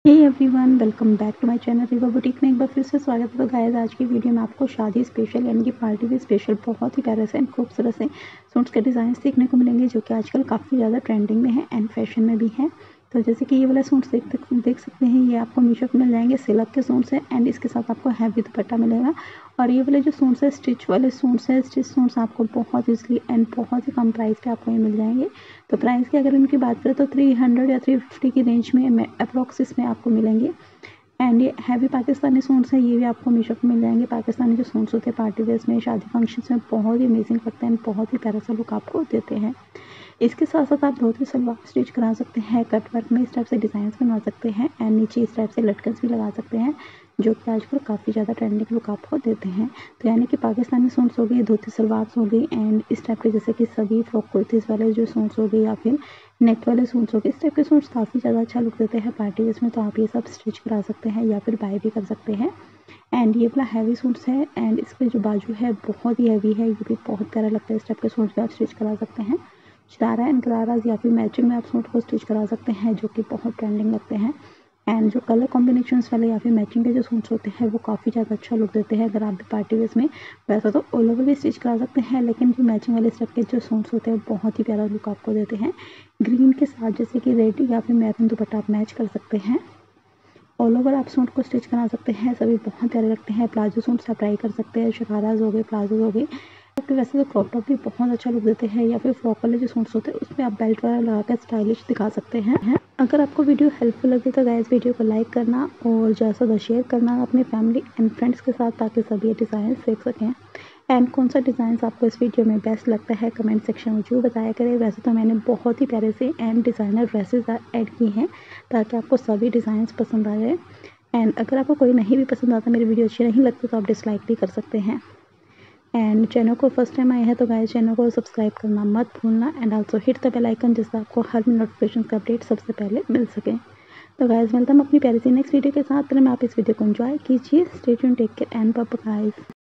Hey everyone, welcome back to my channel Riva boutique में एक बार फिर से स्वागत है। तो गाइस, आज की वीडियो में आपको शादी स्पेशल यानी कि पार्टी वेयर स्पेशल बहुत ही प्यारे से एंड खूबसूरत से सूट्स के डिज़ाइन देखने को मिलेंगे, जो कि आजकल काफ़ी ज़्यादा ट्रेंडिंग में है एंड फैशन में भी है। तो जैसे कि ये वाला सूट्स देख सकते हैं, ये आपको मीशो पे मिल जाएंगे। सिल्क के सूट्स हैं एंड इसके साथ आपको हैवी दुपट्टा मिलेगा। और ये वाले जो सूट्स है, स्टिच वाले सूट्स है, स्टिच सूट्स आपको बहुत ईजिली एंड बहुत ही कम प्राइस पे आपको ये मिल जाएंगे। तो प्राइस की अगर इनकी बात करें तो 300 या 350 की रेंज में अप्रॉक्स इसमें आपको मिलेंगे। एंड ये हैवी पाकिस्तानी सूट्स हैं, ये भी आपको मीशो पे मिल जाएंगे। पाकिस्तानी जो सूट्स होते हैं पार्टी वेयर्स में, शादी फंक्शंस में बहुत ही अमेजिंग लगते हैं, बहुत ही प्यारा सा लुक आपको देते हैं। इसके साथ साथ आप धोती सलवार स्टिच करा सकते हैं, कट वर्क में इस टाइप से डिज़ाइन बनवा सकते हैं एंड नीचे इस टाइप से लटकन्स भी लगा सकते हैं, जो कि आजकल काफ़ी ज़्यादा ट्रेंडिंग लुक आपको देते हैं। तो यानी कि पाकिस्तानी सूट्स हो गई, धोती सलवार हो गई एंड इस टाइप के जैसे कि सभी फ्रॉक कुर्तीज़ वाले जो सूट्स हो गए या फिर नेट वाले सूट्स हो गए, इस टाइप के सूट्स काफ़ी ज़्यादा अच्छा लुक देते हैं पार्टी वेयर्स में। तो आप ये सब स्टिच करा सकते हैं या फिर बाय भी कर सकते हैं। एंड ये वाला हैवी सूट्स है एंड इसके जो बाजू है बहुत ही हैवी है, ये भी बहुत प्यारा लगता है। इस टाइप के सूट्स भी आप स्टिच करा सकते हैं। शरारा एंड गराराज या फिर मैचिंग में आप सूट को स्टिच करा सकते हैं, जो कि बहुत ट्रेंडिंग लगते हैं। एंड जो कलर कॉम्बिनेशंस वाले या फिर मैचिंग के जो सूट्स होते हैं वो काफ़ी ज़्यादा अच्छा लुक देते हैं। अगर आप भी पार्टी वेयर्स में वैसा तो ऑल ओवर भी स्टिच करा सकते हैं, लेकिन जो मैचिंग वाले स्टेप के जो सूट्स होते हैं वो बहुत ही प्यारा लुक आपको देते हैं। ग्रीन के साथ जैसे कि रेड या फिर मैरून दुपट्टा आप मैच कर सकते हैं। ऑल ओवर आप सूट को स्टिच करा सकते हैं, सभी बहुत प्यारे लगते हैं। प्लाजो सूट्स आप ट्राई कर सकते हैं, शराराज हो गए, प्लाजो हो गए। तो वैसे तो क्रॉप टॉप भी बहुत अच्छा लुक देते हैं, या फिर फ्रॉक वाले जो सूट्स होते हैं उसमें आप बेल्ट वगैरह लगा कर स्टाइलिश दिखा सकते हैं। अगर आपको वीडियो हेल्पफुल लगे तो गाइस वीडियो को लाइक करना और ज़्यादा से ज़्यादा शेयर करना अपने फैमिली एंड फ्रेंड्स के साथ, ताकि सभी ये डिज़ाइन देख सकें। एंड कौन सा डिज़ाइन आपको इस वीडियो में बेस्ट लगता है कमेंट सेक्शन में जरूर बताया करें। वैसे तो मैंने बहुत ही प्यारे से एंड डिज़ाइनर ड्रेसेस ऐड की हैं, ताकि आपको सभी डिज़ाइन पसंद आ जाए। एंड अगर आपको कोई नहीं भी पसंद आता, मेरी वीडियो अच्छी नहीं लगती, तो आप डिसलाइक भी कर सकते हैं। एंड चैनल को फर्स्ट टाइम आए हैं तो गाइस चैनल को सब्सक्राइब करना मत भूलना and also hit the bell icon, जिससे आपको हर नोटिफिकेशन का अपडेट सबसे पहले मिल सके। तो गाइस मिलता हम अपनी प्यारी सी नेक्स्ट वीडियो के साथ। में आप इस वीडियो को एंजॉय कीजिए। Stay tuned, take care and bye bye guys.